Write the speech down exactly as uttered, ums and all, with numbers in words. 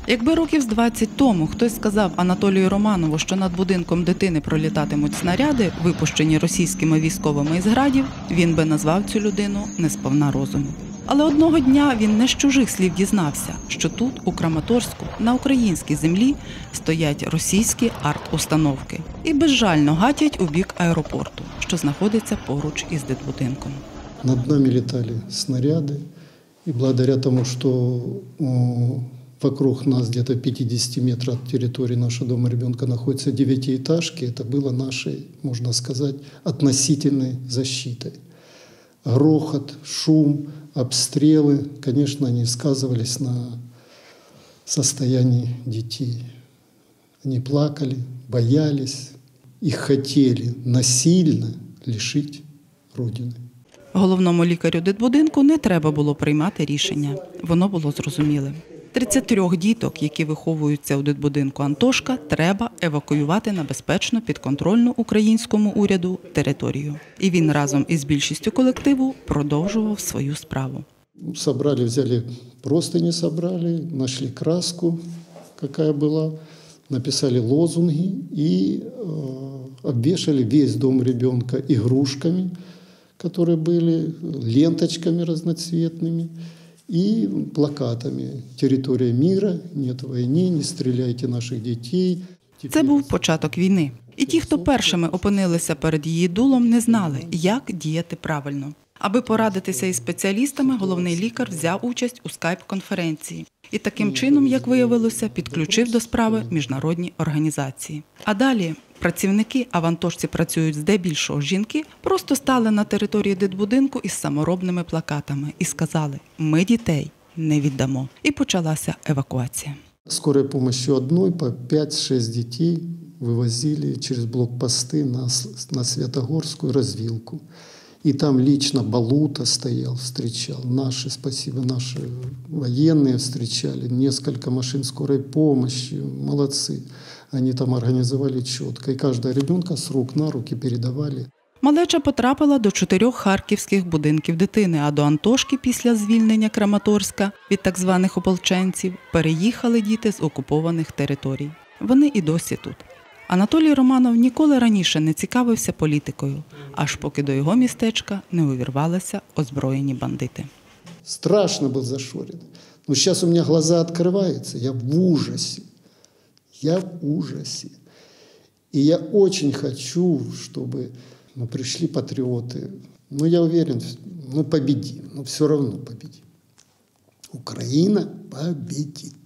Якби років з двадцять тому хтось сказав Анатолію Романову, що над будинком дитини пролітатимуть снаряди, випущені російськими військовими із градів, він би назвав цю людину несповна розуму. Але одного дня він не з чужих слів дізнався, що тут, у Краматорську, на українській землі, стоять російські арт-установки і безжально гатять у бік аеропорту, що знаходиться поруч із дитбудинком. Над нами літали снаряди, і благодаря тому, що вокруг нас где-то пятьдесят метров от территории нашего дома ребенка находятся девятиэтажки, это было нашей, можно сказать, относительной защитой. Грохот, шум, обстрелы, конечно, они сказывались на состоянии детей. Они плакали, боялись, их хотели насильно лишить Родины. Головному лікарю дитбудинку не треба було приймати рішення. Воно було зрозумілим. тридцять трьох діток, які виховуються у дитбудинку «Антошка», треба евакуювати на безпечну, підконтрольну українському уряду територію. І він разом із більшістю колективу продовжував свою справу. Собрали, взяли, простыни собрали, нашли краску, какая была, написали лозунги и э, обвешали весь дом ребенка игрушками, которые были, ленточками разноцветными и плакатами «Территория мира», «Нет войны», «Не стреляйте наших дітей». Це був початок війни. І ті, хто першими опинилися перед її дулом, не знали, як діяти правильно. Аби порадитися із спеціалістами, головний лікар взяв участь у скайп-конференції. І таким чином, як виявилося, підключив до справи міжнародні організації. А далі працівники, а в «Антошці» працюють здебільшого жінки, просто стали на території дитбудинку із саморобними плакатами і сказали «Ми дітей не віддамо». І почалася евакуація. Скорой помощью одной по пять-шесть детей вывозили через блокпосты на, на Святогорскую развилку. И там лично Балута стоял, встречал. Наши, спасибо, наши военные встречали. Несколько машин скорой помощи. Молодцы. Они там организовали четко. И каждого ребенка с рук на руки передавали. Малеча потрапила до чотирьох харківських будинків дитини, а до «Антошки» після звільнення Краматорська від так званих ополченців переїхали діти з окупованих територій. Вони і досі тут. Анатолій Романов ніколи раніше не цікавився політикою, аж поки до його містечка не увірвалися озброєні бандити. Страшно був зашорен. Но зараз у мене глаза відкриваються, я в ужасі. Я в ужасі. І я дуже хочу, щоб ну, пришли патриоты. Ну, я уверен, ну, победим. Но все равно победим. Украина победит.